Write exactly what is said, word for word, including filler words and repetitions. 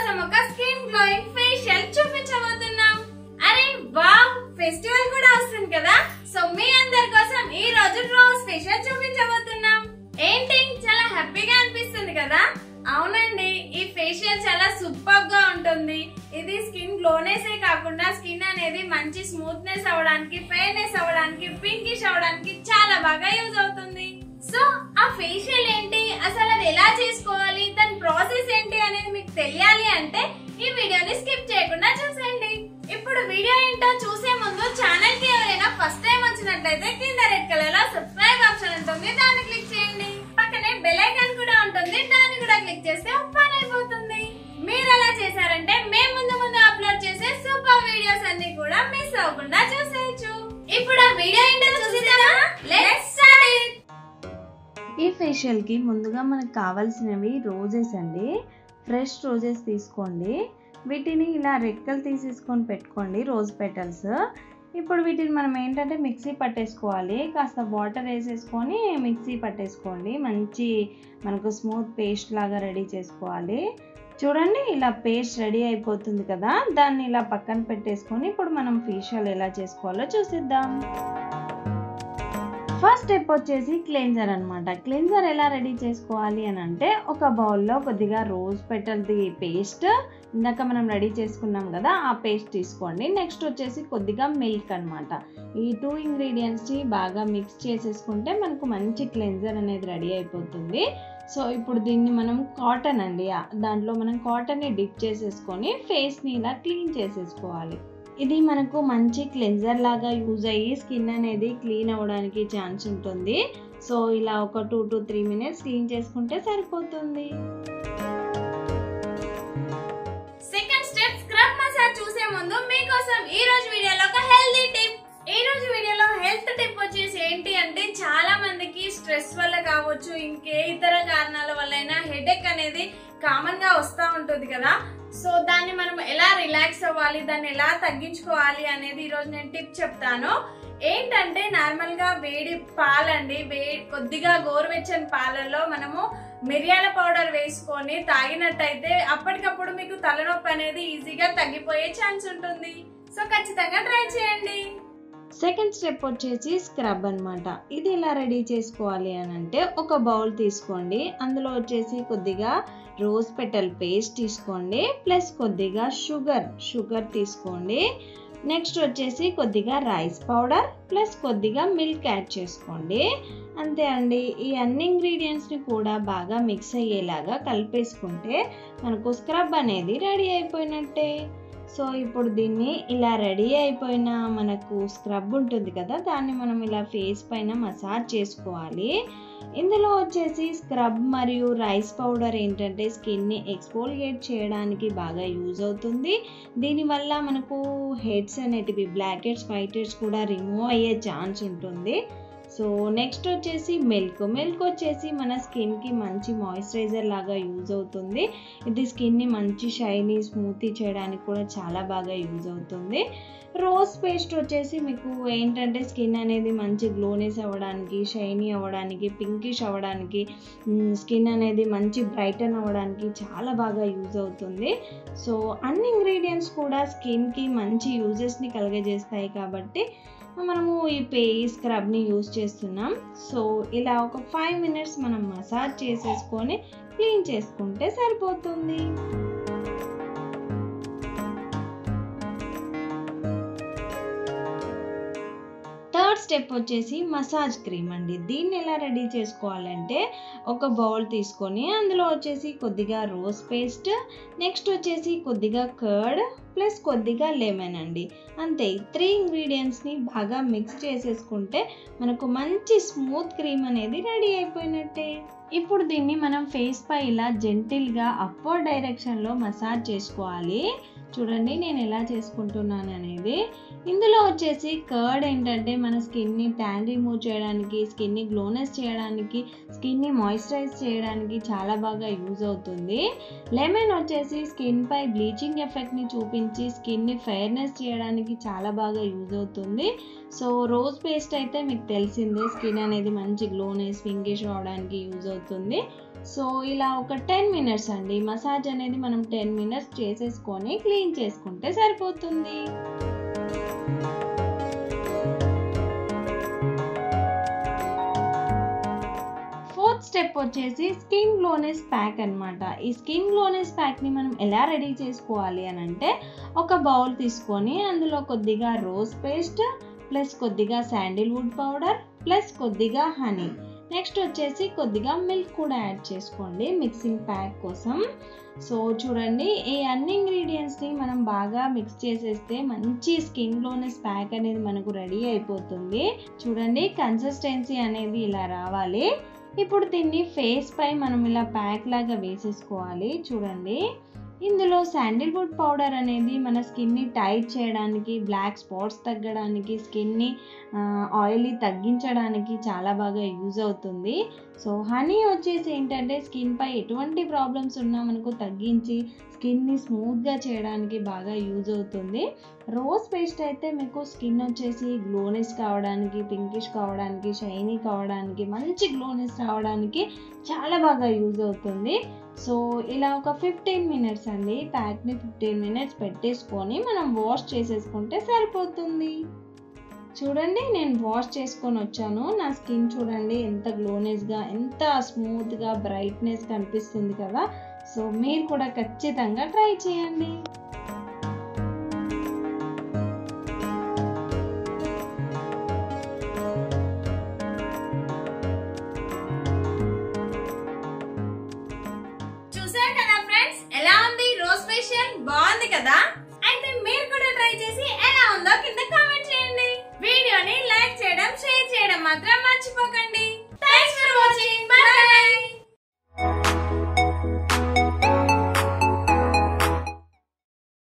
మీకోసం ఒక skin glowing facial చూపించబోతున్నాం. అరే వావ్, ఫెస్టివల్ కూడా వస్తుంది కదా, సో మీ అందరి కోసం ఈ రోజు రోజ్ ఫేషియల్ చూపించబోతున్నాం. ఏంటి చాలా హ్యాపీగా అనిపిస్తుంది కదా? అవునండి, ఈ ఫేషియల్ చాలా సూపర్ గా ఉంటుంది. ఇది స్కిన్ గ్లోనెస్ కాకుండా స్కిన్ అనేది మంచి స్మూత్నెస్ అవడానికి, ఫెయిర్నెస్ అవడానికి, పింకిష్ అవడానికి చాలా బాగా యూజ్ అవుతుంది. సో ఆ ఫేషియల్ ఏంటి, అసలు అది ఎలా చేసుకోవాలి, దాని ప్రాసెస్ ఏంటి అనేది మీకు తెలియాలి అంటే ఈ వీడియోని స్కిప్ చేయకుండా చూసేయండి. ఇప్పుడు వీడియో ఏంటో చూసే ముందు ఛానల్ కి ఎవరైనా ఫస్ట్ టైం వచ్చినట్లయితే కింద రెడ్ కలర్ లో సబ్స్క్రైబ్ ఆప్షన్ ఉంటుంది, దాన్ని క్లిక్ చేయండి. పక్కనే బెల్ ఐకాన్ కూడా ఉంటుంది, దాన్ని కూడా క్లిక్ చేస్తే పని అయిపోతుంది. మీరు అలా చేశారంటే మేము ముందు ముందు అప్లోడ్ చేసే సూపర్ వీడియోస్ అన్ని కూడా మిస్ అవ్వకుండా చూసేయచ్చు. ఇప్పుడు ఆ వీడియో ఏంటో చూసేద్దామా? Let's start it. ఈ ఫేషియల్కి ముందుగా మనకు కావాల్సినవి రోజెస్ అండి. ఫ్రెష్ రోజెస్ తీసుకోండి. వీటిని ఇలా రెక్కలు తీసేసుకొని పెట్టుకోండి, రోజ్ పెటల్స్. ఇప్పుడు వీటిని మనం ఏంటంటే మిక్సీ పట్టేసుకోవాలి. కాస్త వాటర్ వేసేసుకొని మిక్సీ పట్టేసుకోండి. మంచి మనకు స్మూత్ పేస్ట్ లాగా రెడీ చేసుకోవాలి. చూడండి, ఇలా పేస్ట్ రెడీ అయిపోతుంది కదా, దాన్ని ఇలా పక్కన పెట్టేసుకొని ఇప్పుడు మనం ఫేషియల్ ఎలా చేసుకోవాలో చూసిద్దాం. ఫస్ట్ స్టెప్ వచ్చేసి క్లెన్జర్ అనమాట. క్లెన్జర్ ఎలా రెడీ చేసుకోవాలి అని అంటే, ఒక బౌల్లో కొద్దిగా రోజ్ పెటల్ది పేస్ట్, ఇందాక మనం రెడీ చేసుకున్నాం కదా ఆ పేస్ట్ తీసుకోండి. నెక్స్ట్ వచ్చేసి కొద్దిగా మిల్క్ అనమాట. ఈ టూ ఇంగ్రీడియంట్స్ని బాగా మిక్స్ చేసేసుకుంటే మనకు మంచి క్లెన్జర్ అనేది రెడీ అయిపోతుంది. సో ఇప్పుడు దీన్ని మనం కాటన్ అండి, దాంట్లో మనం కాటన్ని డిప్ చేసేసుకొని ఫేస్ని ఇలా క్లీన్ చేసేసుకోవాలి. ఇది మనకు మంచి క్లెన్జర్ లాగా యూజ్ అయ్యి స్కిన్ అనేది క్లీన్ అవ్వడానికి ఛాన్స్ ఉంటుంది. సో ఇలా ఒక two to three minutes clean చేసుకుంటే సరిపోతుంది. సెకండ్ స్టెప్ స్క్రబ్ మసాజ్ చూసే ముందు మీకోసం ఈ రోజు వీడియోలో ఒక హెల్తీ టిప్. ఈ రోజు వీడియోలో హెల్త్ టిప్ వచ్చేసి ఏంటి అంటే, చాలా మందికి స్ట్రెస్ వల్ల కావచ్చు, ఇంకే ఇతర కారణాల వల్ల అయినా హెడేక్ అనేది కామన్ గా వస్తూ ఉంటుంది కదా. సో దాన్ని మనం ఎలా రిలాక్స్ అవ్వాలి, దాన్ని ఎలా తగ్గించుకోవాలి అనేది ఈ రోజు నేను టిప్ చెప్తాను. ఏంటంటే నార్మల్ గా వేడి పాలండి, వేడి కొద్దిగా గోరువెచ్చని పాలల్లో మనము మిరియాల పౌడర్ వేసుకొని తాగినట్టయితే అప్పటికప్పుడు మీకు తలనొప్పి అనేది ఈజీగా తగ్గిపోయే ఛాన్స్ ఉంటుంది. సో ఖచ్చితంగా ట్రై చేయండి. సెకండ్ స్టెప్ వచ్చేసి స్క్రబ్ అనమాట. ఇది ఎలా రెడీ చేసుకోవాలి అని అంటే, ఒక బౌల్ తీసుకోండి. అందులో వచ్చేసి కొద్దిగా రోజ్ పెటల్ పేస్ట్ తీసుకోండి, ప్లస్ కొద్దిగా షుగర్ షుగర్ తీసుకోండి. నెక్స్ట్ వచ్చేసి కొద్దిగా రైస్ పౌడర్ ప్లస్ కొద్దిగా మిల్క్ యాడ్ చేసుకోండి. అంతే అండి. ఈ అన్ని ఇంగ్రీడియంట్స్ని కూడా బాగా మిక్స్ అయ్యేలాగా కలిపేసుకుంటే మనకు స్క్రబ్ అనేది రెడీ అయిపోయినట్టే. సో ఇప్పుడు దీన్ని ఇలా రెడీ అయిపోయిన మనకు స్క్రబ్ ఉంటుంది కదా, దాన్ని మనం ఇలా ఫేస్ పైన మసాజ్ చేసుకోవాలి. ఇందులో వచ్చేసి స్క్రబ్ మరియు రైస్ పౌడర్ ఏంటంటే స్కిన్ని ఎక్స్ఫోలియేట్ చేయడానికి బాగా యూజ్ అవుతుంది. దీనివల్ల మనకు హెడ్స్ అనేటివి, బ్లాక్ హెడ్స్, వైట్ హెడ్స్ కూడా రిమూవ్ అయ్యే ఛాన్స్ ఉంటుంది. సో నెక్స్ట్ వచ్చేసి మిల్క్ మిల్క్ వచ్చేసి మన స్కిన్కి మంచి మాయిశ్చరైజర్ లాగా యూజ్ అవుతుంది. ఇది స్కిన్ని మంచి షైనీ స్మూతీ చేయడానికి కూడా చాలా బాగా యూజ్ అవుతుంది. రోజ్ పేస్ట్ వచ్చేసి మీకు ఏంటంటే స్కిన్ అనేది మంచి గ్లోనెస్ అవ్వడానికి, షైనీ అవ్వడానికి, పింకిష్ అవ్వడానికి, స్కిన్ అనేది మంచి బ్రైటన్ అవ్వడానికి చాలా బాగా యూజ్ అవుతుంది. సో అన్ని ఇంగ్రీడియంట్స్ కూడా స్కిన్కి మంచి యూజెస్ని కలుగజేస్తాయి కాబట్టి మనము ఈ పే స్క్రబ్ని యూజ్ చేస్తున్నాం. సో ఇలా ఒక ఫైవ్ మినిట్స్ మనం మసాజ్ చేసేసుకొని క్లీన్ చేసుకుంటే సరిపోతుంది. థర్డ్ స్టెప్ వచ్చేసి మసాజ్ క్రీమ్ అండి. దీన్ని ఎలా రెడీ చేసుకోవాలంటే, ఒక బౌల్ తీసుకొని అందులో వచ్చేసి కొద్దిగా రోజ్ పేస్ట్, నెక్స్ట్ వచ్చేసి కొద్దిగా కర్డ్ ప్లస్ కొద్దిగా లెమన్ అండి. అంతే, త్రీ ఇంగ్రీడియంట్స్ని బాగా మిక్స్ చేసేసుకుంటే మనకు మంచి స్మూత్ క్రీమ్ అనేది రెడీ అయిపోయినట్టే. ఇప్పుడు దీన్ని మనం ఫేస్ పై ఇలా జెంటిల్గా అప్వర్డ్ డైరెక్షన్లో మసాజ్ చేసుకోవాలి. చూడండి నేను ఎలా చేసుకుంటున్నాను అనేది. ఇందులో వచ్చేసి కర్డ్ ఏంటంటే మన స్కిన్ని ట్యాన్ రిమూవ్ చేయడానికి, స్కిన్ని గ్లోనెస్ చేయడానికి, స్కిన్ని మాయిశ్చరైజ్ చేయడానికి చాలా బాగా యూజ్ అవుతుంది. లెమన్ వచ్చేసి స్కిన్ పై బ్లీచింగ్ ఎఫెక్ట్ని చూపించి స్కిన్ని ఫెయిర్నెస్ చేయడానికి చాలా బాగా యూజ్ అవుతుంది. సో రోజ్ పేస్ట్ అయితే మీకు తెలిసిందే, స్కిన్ అనేది మంచి గ్లోనెస్ పింకిష్ అవడానికి యూజ్ అవుతుంది. సో ఇలా ఒక టెన్ మినిట్స్ అండి మసాజ్ అనేది మనం టెన్ మినిట్స్ చేసేసుకొని క్లీన్ చేసుకుంటే సరిపోతుంది. ఫోర్త్ స్టెప్ వచ్చేసి స్కిన్ గ్లోనెస్ ప్యాక్ అన్నమాట. ఈ స్కిన్ గ్లోనెస్ ప్యాక్ని మనం ఎలా రెడీ చేసుకోవాలి అని అంటే ఒక బౌల్ తీసుకొని అందులో కొద్దిగా రోజ్ పేస్ట్ ప్లస్ కొద్దిగా శాండిల్వుడ్ పౌడర్ ప్లస్ కొద్దిగా హనీ, నెక్స్ట్ వచ్చేసి కొద్దిగా మిల్క్ కూడా యాడ్ చేసుకోండి మిక్సింగ్ ప్యాక్ కోసం. సో చూడండి ఈ అన్ని ఇంగ్రీడియంట్స్ని మనం బాగా మిక్స్ చేసేస్తే మంచి స్కిన్ గ్లోనెస్ ప్యాక్ అనేది మనకు రెడీ అయిపోతుంది. చూడండి కన్సిస్టెన్సీ అనేది ఇలా రావాలి. ఇప్పుడు దీన్ని ఫేస్ పై మనం ఇలా ప్యాక్ లాగా వేసేసుకోవాలి. చూడండి ఇందులో శాండిల్వుడ్ పౌడర్ అనేది మన స్కిన్ని టైట్ చేయడానికి, బ్లాక్ స్పాట్స్ తగ్గడానికి, స్కిన్ని ఆయిలీ తగ్గించడానికి చాలా బాగా యూజ్ అవుతుంది. సో హనీ వచ్చేసి ఏంటంటే స్కిన్ పై ఎటువంటి ప్రాబ్లమ్స్ ఉన్నా మనకు తగ్గించి స్కిన్ని స్మూత్గా చేయడానికి బాగా యూజ్ అవుతుంది. రోజ్ పేస్ట్ అయితే మీకు స్కిన్ వచ్చేసి గ్లోనెస్ కావడానికి, పింకిష్ కావడానికి, షైనీ కావడానికి, మంచి గ్లోనెస్ రావడానికి చాలా బాగా యూజ్ అవుతుంది. సో ఇలా ఒక ఫిఫ్టీన్ మినిట్స్ అండి ప్యాక్ని ఫిఫ్టీన్ మినిట్స్ పెట్టేసుకొని మనం వాష్ చేసేసుకుంటే సరిపోతుంది. చూడండి నేను వాష్ చేసుకొని వచ్చాను. నా స్కిన్ చూడండి ఎంత గ్లోనెస్గా, ఎంత స్మూత్గా, బ్రైట్నెస్ కనిపిస్తుంది కదా. సో మీరు కూడా ఖచ్చితంగా ట్రై చేయండి. చూసారు కదా ఫ్రెండ్స్, ఎలా ఉంది రోజ్ ఫేషియల్? బాగుంది కదా? అయితే మీరు కూడా ట్రై చేసి ఎలా ఉందో కింద కామెంట్ చేయండి. వీడియోని లైక్ చేయడం, షేర్ చేయడం మాత్రం మర్చిపోకండి.